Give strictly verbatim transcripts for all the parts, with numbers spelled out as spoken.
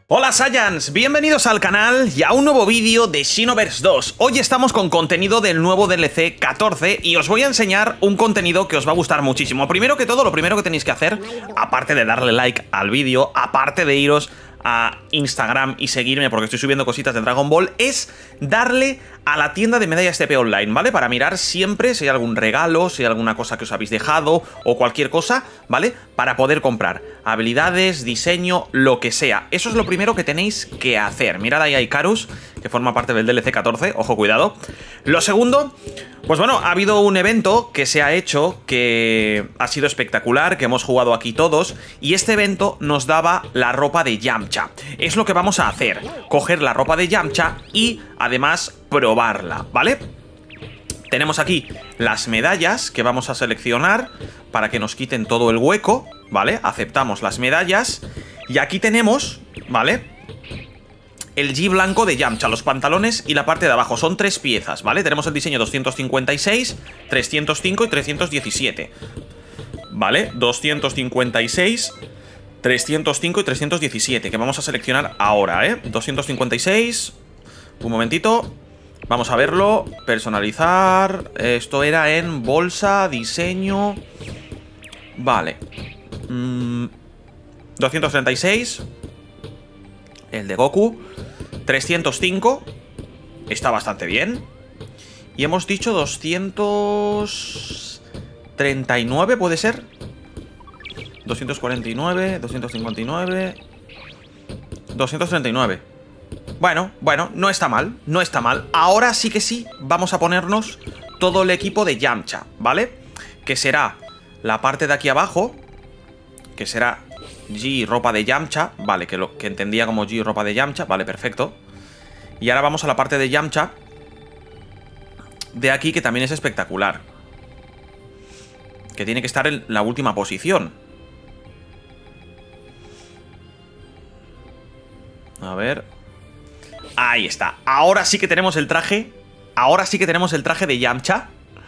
Hola Saiyans, bienvenidos al canal y a un nuevo vídeo de Xenoverse dos. Hoy estamos con contenido del nuevo D L C catorce y os voy a enseñar un contenido que os va a gustar muchísimo. Primero que todo, lo primero que tenéis que hacer, aparte de darle like al vídeo, aparte de iros a Instagram y seguirme porque estoy subiendo cositas de Dragon Ball, es darle a la tienda de medallas T P Online, ¿vale? Para mirar siempre si hay algún regalo, si hay alguna cosa que os habéis dejado o cualquier cosa, ¿vale? Para poder comprar habilidades, diseño, lo que sea. Eso es lo primero que tenéis que hacer. Mirad ahí a Icarus, que forma parte del D L C catorce, ojo, cuidado. Lo segundo, pues bueno, ha habido un evento que se ha hecho que ha sido espectacular, que hemos jugado aquí todos, y este evento nos daba la ropa de Yamcha. Es lo que vamos a hacer, coger la ropa de Yamcha y además probarla, ¿vale? Tenemos aquí las medallas que vamos a seleccionar para que nos quiten todo el hueco, ¿vale? Aceptamos las medallas y aquí tenemos, ¿vale? El G blanco de Yamcha, los pantalones y la parte de abajo. Son tres piezas, ¿vale? Tenemos el diseño doscientos cincuenta y seis, trescientos cinco y trescientos diecisiete, ¿vale? doscientos cincuenta y seis, trescientos cinco y trescientos diecisiete, que vamos a seleccionar ahora, ¿eh? doscientos cincuenta y seis, un momentito, vamos a verlo, personalizar, esto era en bolsa, diseño, vale, mm, doscientos treinta y seis, el de Goku, trescientos cinco, está bastante bien, y hemos dicho doscientos treinta y nueve, ¿puede ser? doscientos cuarenta y nueve, doscientos cincuenta y nueve, doscientos treinta y nueve. Bueno, bueno, no está mal, no está mal. Ahora sí que sí, vamos a ponernos todo el equipo de Yamcha, ¿vale? Que será la parte de aquí abajo, que será G ropa de Yamcha, vale, que lo que entendía como G ropa de Yamcha, vale, perfecto. Y ahora vamos a la parte de Yamcha de aquí, que también es espectacular, que tiene que estar en la última posición. A ver, ahí está. Ahora sí que tenemos el traje. Ahora sí que tenemos el traje de Yamcha,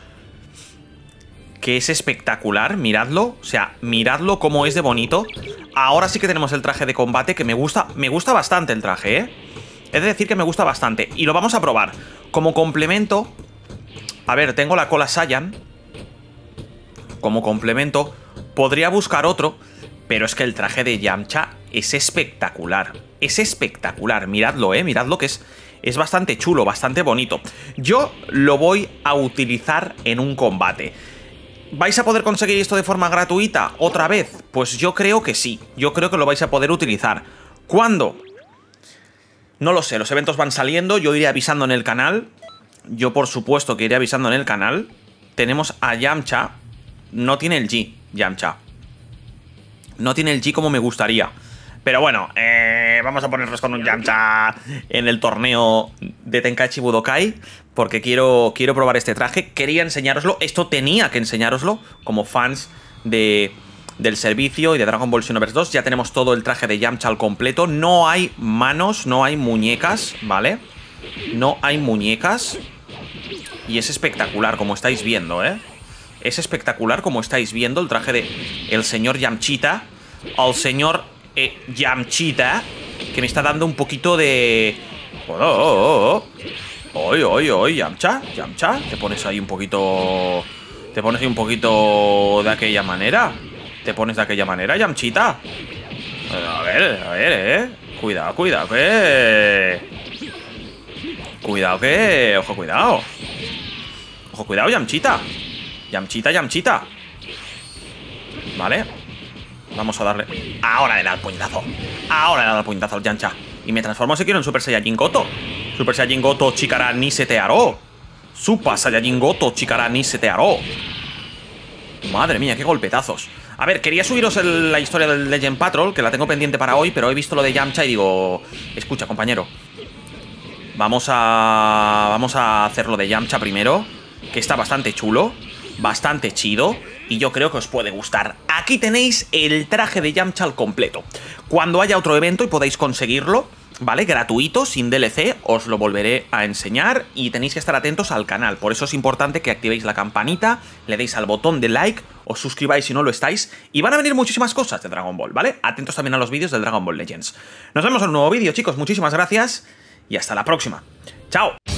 que es espectacular, miradlo. O sea, miradlo cómo es de bonito. Ahora sí que tenemos el traje de combate, que me gusta, me gusta bastante el traje, ¿eh? He de decir que me gusta bastante. Y lo vamos a probar. Como complemento, a ver, tengo la cola Saiyan. Como complemento, podría buscar otro, pero es que el traje de Yamcha es espectacular. Es espectacular, miradlo, eh, miradlo, que es, es bastante chulo, bastante bonito. Yo lo voy a utilizar en un combate. ¿Vais a poder conseguir esto de forma gratuita otra vez? Pues yo creo que sí, yo creo que lo vais a poder utilizar. ¿Cuándo? No lo sé, los eventos van saliendo, yo iré avisando en el canal. Yo por supuesto que iré avisando en el canal. Tenemos a Yamcha, no tiene el G, Yamcha. No tiene el G como me gustaría. Pero bueno, eh, vamos a ponernos con un Yamcha en el torneo de Tenkaichi Budokai, porque quiero, quiero probar este traje. Quería enseñároslo, esto tenía que enseñároslo como fans de, del servicio y de Dragon Ball Xenoverse dos. Ya tenemos todo el traje de Yamcha al completo. No hay manos, no hay muñecas, ¿vale? No hay muñecas. Y es espectacular, como estáis viendo, ¿eh? Es espectacular, como estáis viendo, el traje de el señor Yamchita. Al señor... Eh, Yamchita, que me está dando un poquito de... Oh, oh, oh, oh. Oy, oy, oy, Yamcha, Yamcha, te pones ahí un poquito... Te pones ahí un poquito de aquella manera. Te pones de aquella manera, Yamchita. A ver, a ver, eh. Cuidado, cuidado, que... Cuidado, que... Ojo, cuidado. Ojo, cuidado, Yamchita. Yamchita, Yamchita. Vale. Vamos a darle... Ahora le da el puñetazo. Ahora le da el puñetazo al Yamcha. Y me transformo si quiero en Super Saiyajin Goto. Super Saiyajin Goto Chikara ni Setearo. Super Saiyajin Goto Chikara ni Setearo. Madre mía, qué golpetazos. A ver, quería subiros el, la historia del Legend Patrol, que la tengo pendiente para hoy, pero he visto lo de Yamcha y digo... Escucha, compañero, Vamos a... Vamos a hacer lo de Yamcha primero, que está bastante chulo, bastante chido, y yo creo que os puede gustar. Aquí tenéis el traje de Yamcha al completo. Cuando haya otro evento y podáis conseguirlo, ¿vale? Gratuito, sin D L C, os lo volveré a enseñar y tenéis que estar atentos al canal. Por eso es importante que activéis la campanita, le deis al botón de like, os suscribáis si no lo estáis y van a venir muchísimas cosas de Dragon Ball, ¿vale? Atentos también a los vídeos del Dragon Ball Legends. Nos vemos en un nuevo vídeo, chicos, muchísimas gracias y hasta la próxima. ¡Chao!